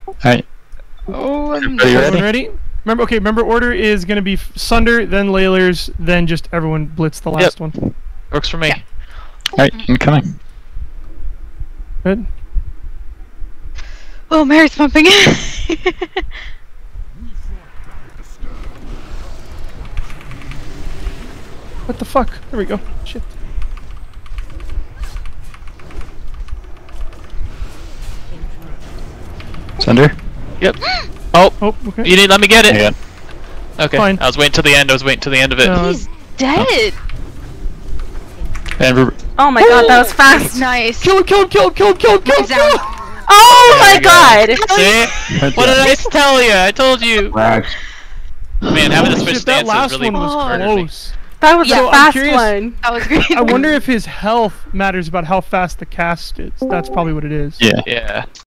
Alright. Oh, I'm Are you Everyone ready? ready? Remember order is gonna be Sunder, then Layler's, then just everyone blitz the last one. works for me. Yeah. Alright, I'm coming. Good. Oh, Mary's pumping. What the fuck? There we go. Shit. Sunder? Yep. Oh, Oh, okay. you didn't let me get it. Yeah. Okay. Fine. I was waiting till the end. I was waiting till the end of it. No. He's dead. And Oh my god, that was fast. Nice. Kill him! Kill him! Kill him! Kill him! Kill him! Kill him! He's down. Oh my god! See? What did I tell you? I told you. Man, having the switch Shit, that stance last really one was murdered me. close. That was Yeah, a I'm fast curious. one. That was great. I wonder if his health matters about how fast the cast is. That's probably what it is. Yeah. Yeah.